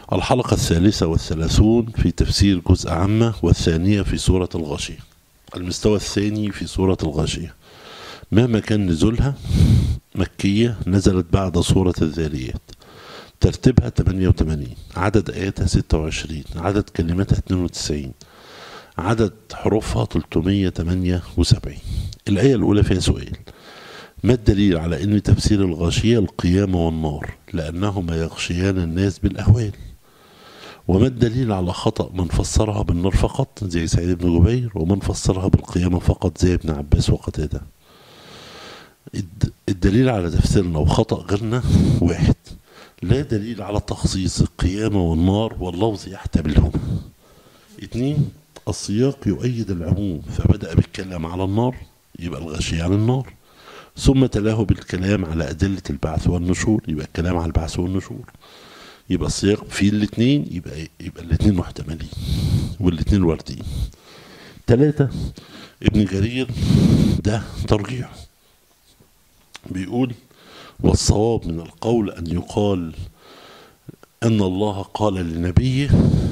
الحلقة 33 في تفسير جزء عامة والثانية في سورة الغاشية. المستوى الثاني في سورة الغاشية مهما كان نزولها مكية، نزلت بعد سورة الذاريات، ترتيبها 88، عدد آياتها 26، عدد كلماتها 92، عدد حروفها 378. الآية الأولى فيها سؤال: ما الدليل على أن تفسير الغاشية القيامة والنار لأنهما يغشيان الناس بالأهوال؟ وما الدليل على خطأ من فسرها بالنار فقط زي سعيد بن جبير ومن فسرها بالقيامة فقط زي ابن عباس وقتادة؟ الدليل على تفسيرنا وخطأ غيرنا واحد: لا دليل على تخصيص القيامة والنار واللفظ يحتملهم. اثنين: السياق يؤيد العموم، فبدأ بالكلام على النار يبقى الغاشية عن النار، ثم تلاه بالكلام على أدلة البعث والنشور يبقى الكلام على البعث والنشور. يبقى السياق في الاثنين، يبقى الاثنين محتملين والاثنين واردين. 3: ابن جرير ده ترجيح، بيقول: والصواب من القول أن يقال أن الله قال لنبيه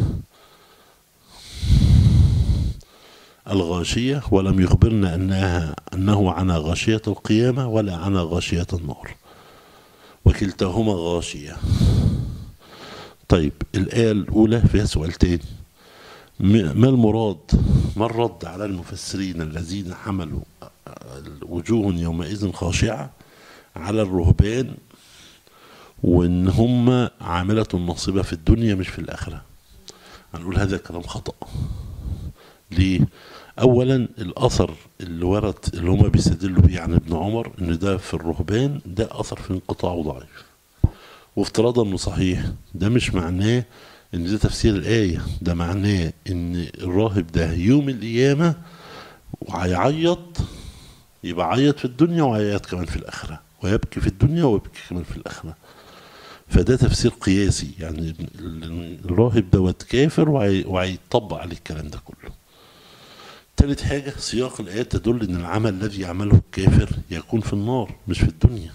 الغاشية ولم يخبرنا أنه عن غاشية القيامة ولا عن غاشية النار، وكلتاهما غاشية. طيب الآية الأولى فيها سؤال تاني: ما المراد؟ ما الرد على المفسرين الذين حملوا وجوه يومئذ خاشعة على الرهبان وإن هم عاملة نصيبة في الدنيا مش في الآخرة؟ هنقول هذا كلام خطأ. ليه؟ أولا الأثر اللي ورد اللي هم بيستدلوا بيه عن ابن عمر إن ده في الرهبان ده أثر في انقطاعه ضعيف، وافتراضا انه صحيح ده مش معناه ان ده تفسير الآية، ده معناه ان الراهب ده يوم القيامة وهيعيط، يبقى عيط في الدنيا وعيط كمان في الآخرة، ويبكي في الدنيا ويبكي كمان في الآخرة. فده تفسير قياسي، يعني الراهب دوت كافر وهيطبق عليه الكلام ده كله. تالت حاجة: سياق الآيات تدل ان العمل الذي يعمله الكافر يكون في النار مش في الدنيا.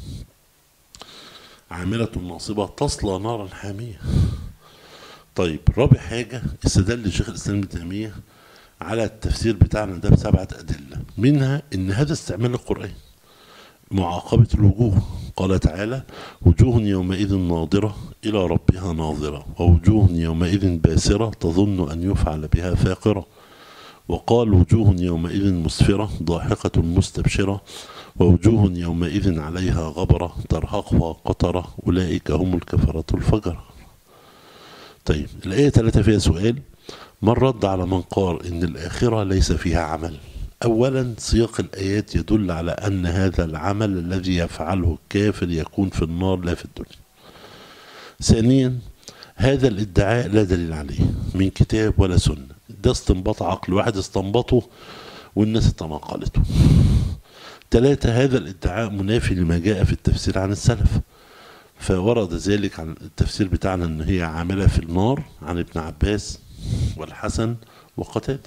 عاملة ناصبة تصلى نارا حامية. طيب رابع حاجة: استدل شيخ الإسلام ابن تيمية على التفسير بتاعنا ده ب7 أدلة، منها إن هذا استعمال القرآن معاقبة الوجوه. قال تعالى: وجوه يومئذ ناظرة إلى ربها ناظرة ووجوه يومئذ باسرة تظن أن يفعل بها فاقرة. وقال: وجوه يومئذ مسفرة ضاحكة مستبشرة ووجوه يومئذ عليها غبرة ترهقها قطرة أولئك هم الكفرة الفجرة. طيب الآية 3 فيها سؤال: ما الرد على من قال إن الآخرة ليس فيها عمل؟ أولا سياق الآيات يدل على أن هذا العمل الذي يفعله الكافر يكون في النار لا في الدنيا. ثانيا هذا الادعاء لا دليل عليه من كتاب ولا سنة، ده استنباط عقل واحد استنبطه والناس تناقلته. 3: هذا الادعاء منافي لما جاء في التفسير عن السلف، فورد ذلك عن التفسير بتاعنا ان هي عاملة في النار عن ابن عباس والحسن وقتادة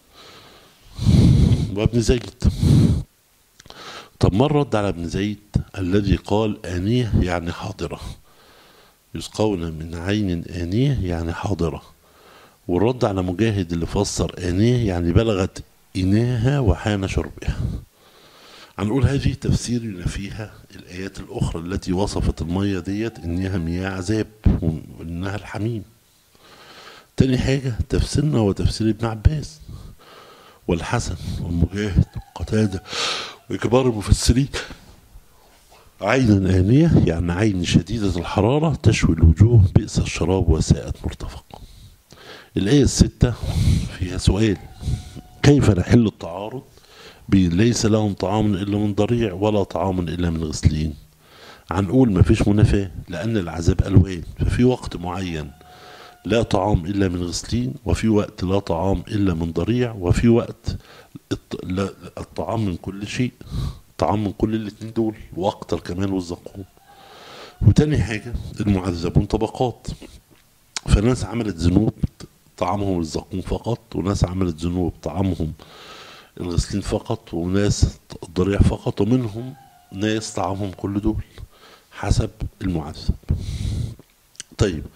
وابن زيد. طب ما الرد على ابن زيد الذي قال آنية يعني حاضرة، يسقون من عين آنية يعني حاضرة، والرد على مجاهد اللي فسر آنية يعني بلغت إناها وحان شربها؟ هنقول هذه تفسير ينافيها الآيات الأخرى التي وصفت المية ديت إنها مياه عذاب وإنها الحميم. تاني حاجة تفسيرنا هو تفسير ابن عباس والحسن والمجاهد وقتادة وكبار المفسرين: عين آنية يعني عين شديدة الحرارة تشوي الوجوه بئس الشراب وساءت مرتفق. الآية 6 فيها سؤال: كيف نحل التعارض بين ليس لهم طعام إلا من ضريع ولا طعام إلا من غسلين؟ هنقول مفيش منافاة، لأن العذاب ألوان، ففي وقت معين لا طعام إلا من غسلين، وفي وقت لا طعام إلا من ضريع، وفي وقت الطعام من كل شيء، طعام من كل الاتنين دول وأكتر كمان والزقوم. وتاني حاجة المعذبون طبقات، فناس عملت ذنوب طعامهم الزقوم فقط، وناس عملت ذنوب طعامهم الغسلين فقط، وناس الضريع فقط، ومنهم ناس طعامهم كل دول حسب المعذب. طيب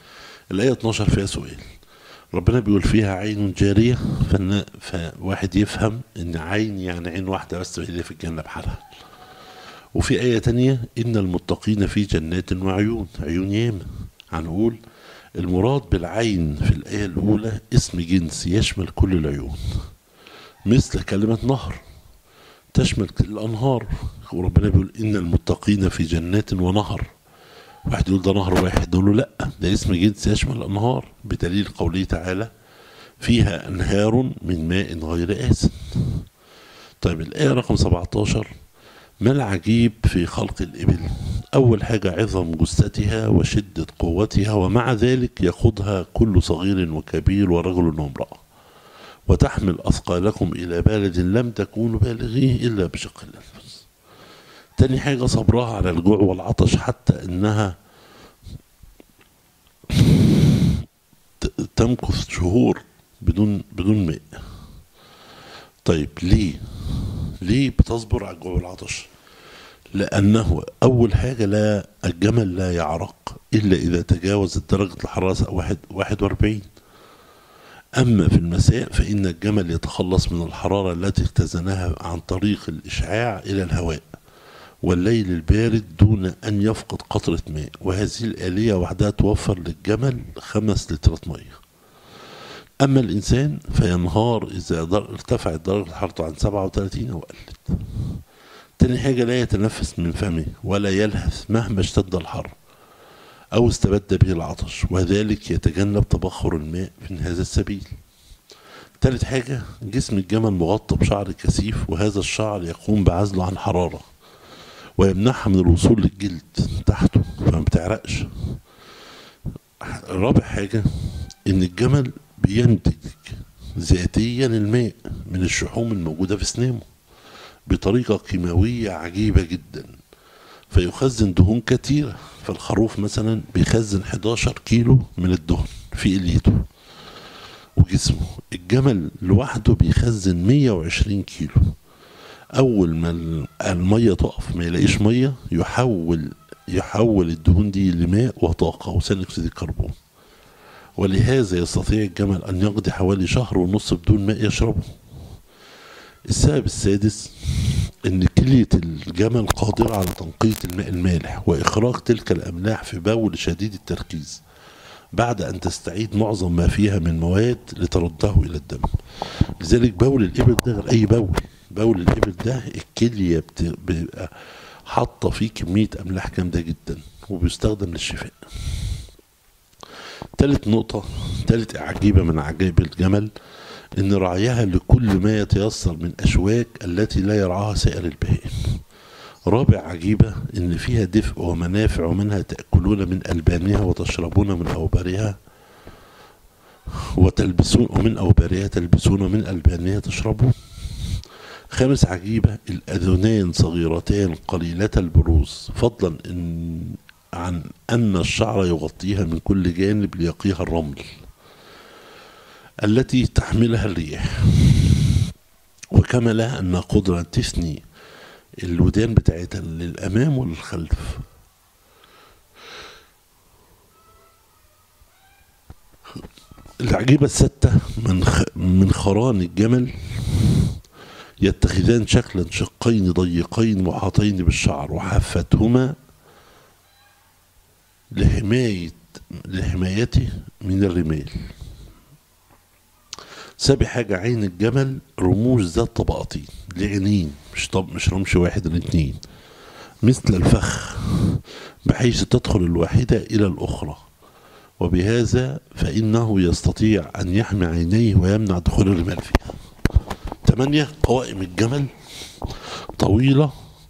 الآية 12 فيها سؤال، ربنا بيقول فيها عين جارية، فواحد يفهم ان عين يعني عين واحدة بس اللي في الجنة بحالها. وفي آية تانية إن المتقين في جنات وعيون، عيون ياما. هنقول المراد بالعين في الآية الأولى اسم جنس يشمل كل العيون، مثل كلمة نهر تشمل الأنهار، وربنا بيقول إن المتقين في جنات ونهر. واحد يقول ده نهر واحد، نقول له لأ، ده اسم جنس يشمل الأنهار، بدليل قوله تعالى فيها أنهار من ماء غير آسن. طيب الآية رقم 17، ما العجيب في خلق الإبل؟ أول حاجة عظم جثتها وشدة قوتها، ومع ذلك يقودها كل صغير وكبير ورجل وامرأة، وتحمل أثقالكم إلى بلد لم تكونوا بالغيه إلا بشق الأنفس. تاني حاجة صبرها على الجوع والعطش، حتى إنها تمكث شهور بدون ماء. طيب ليه بتصبر على الجوع والعطش؟ لأنه أول حاجة الجمل لا يعرق إلا إذا تجاوزت درجة الحرارة 41. أما في المساء فإن الجمل يتخلص من الحرارة التي اختزنها عن طريق الإشعاع إلى الهواء، والليل البارد دون أن يفقد قطرة ماء، وهذه الآلية وحدها توفر للجمل 5 لترات مية. أما الإنسان فينهار إذا ارتفعت درجة حرارته عن 37 أو قلت. تاني حاجة لا يتنفس من فمه ولا يلهث مهما اشتد الحر أو استبد به العطش، وذلك يتجنب تبخر الماء من هذا السبيل. تالت حاجة جسم الجمل مغطى بشعر كثيف، وهذا الشعر يقوم بعزله عن حرارة ويمنعها من الوصول للجلد تحته فما بتعرقش. رابع حاجة إن الجمل بينتج ذاتيا الماء من الشحوم الموجودة في سنامه بطريقة كيماوية عجيبة جدا، فيخزن دهون كتيرة. فالخروف مثلا بيخزن 11 كيلو من الدهن في إليته وجسمه، الجمل لوحده بيخزن 120 كيلو. أول ما المية تقف ما يلاقيش مية، يحول الدهون دي لماء وطاقة وثاني أكسيد الكربون، ولهذا يستطيع الجمل أن يقضي حوالي 1.5 شهر بدون ماء يشربه. السبب السادس إن كلية الجمل قادرة على تنقية الماء المالح وإخراج تلك الأملاح في بول شديد التركيز بعد أن تستعيد معظم ما فيها من مواد لترده إلى الدم. لذلك بول الإبل ده غير أي بول الإبل ده الكلية بتبقى حاطة فيه كمية أملاح جامدة جدا وبيستخدم للشفاء. تالت عجيبة من عجائب الجمل إن رعيها لكل ما يتيسر من أشواك التي لا يرعاها سائر البهائم. رابع عجيبة إن فيها دفء ومنافع، ومنها تأكلون من ألبانها وتشربون من أوبارها وتلبسون، ومن أوبارها تلبسون ومن ألبانها تشربون. خامس عجيبة الأذنان صغيرتان قليلة البروز، فضلا عن أن الشعر يغطيها من كل جانب ليقيها الرمل التي تحملها الريح، وكما لها أنها قدرة تثني الودان بتاعتها للأمام وللخلف. العجيبة الستة من خران الجمل يتخذان شكلا شقين ضيقين محاطين بالشعر، وحافتهما لحمايته من الرمال. سابع حاجة عين الجمل رموش ذات طبقتين لعينين، مش رمش واحد الاثنين، مثل الفخ، بحيث تدخل الواحدة إلى الأخرى، وبهذا فإنه يستطيع أن يحمي عينيه ويمنع دخول الرمال فيها. 8 قوائم الجمل طويلة،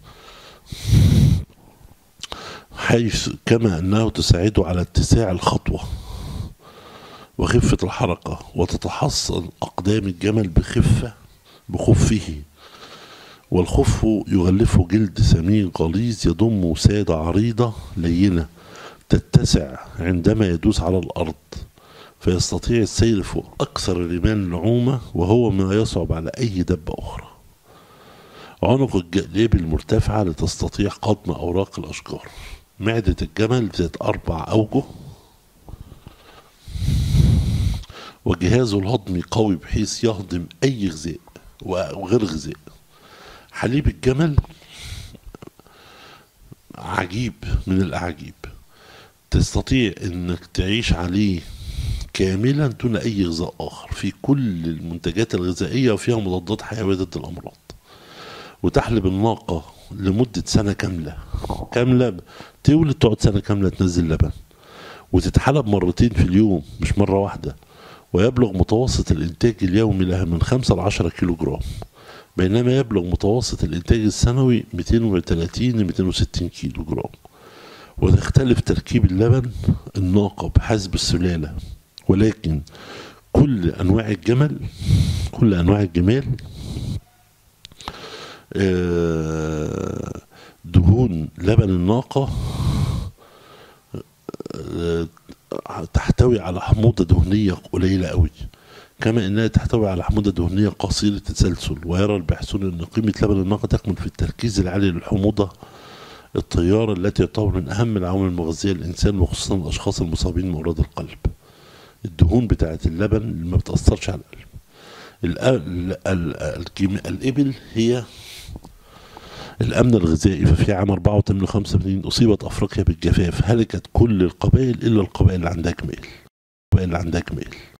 حيث كما أنه تساعده على اتساع الخطوة وخفة الحركة، وتتحصن أقدام الجمل بخفه، والخف يغلفه جلد ثمين غليظ يضم وسادة عريضة لينة تتسع عندما يدوس على الأرض، فيستطيع السير فوق أكثر الرمال النعومة، وهو ما يصعب على أي دبة أخرى. عنق الجلاب المرتفعة لتستطيع قضم أوراق الأشجار. معدة الجمل ذات 4 أوجه وجهازه الهضمي قوي بحيث يهضم أي غذاء وغير غذاء. حليب الجمل عجيب من الأعاجيب، تستطيع انك تعيش عليه كاملا دون اي غذاء اخر، في كل المنتجات الغذائية وفيها مضادات حيوية ضد الامراض. وتحلب الناقة لمدة سنة كاملة تولد، تقعد سنة كاملة تنزل لبن، وتتحلب مرتين في اليوم مش مرة واحدة، ويبلغ متوسط الانتاج اليومي لها من 5 ل 10 كيلو جرام، بينما يبلغ متوسط الانتاج السنوي 230 ل 260 كيلو جرام. وتختلف تركيب اللبن الناقة بحسب السلالة، ولكن كل أنواع الجمال دهون لبن الناقة تحتوي على حموضة دهنية قليلة قوي، كما انها تحتوي على حموضة دهنية قصيرة التسلسل. ويرى الباحثون ان قيمة لبن الناقة تكمن في التركيز العالي للحموضة الطيارة التي تعتبر من أهم العوامل المغذية للإنسان، وخصوصا الأشخاص المصابين بأمراض القلب. الدهون بتاعة اللبن اللي ما بتأثرش على القلب. الإبل هي الأمن الغذائي، ففي عام 84 85 أصيبت أفريقيا بالجفاف، هلكت كل القبائل إلا القبائل اللي عندها جمال.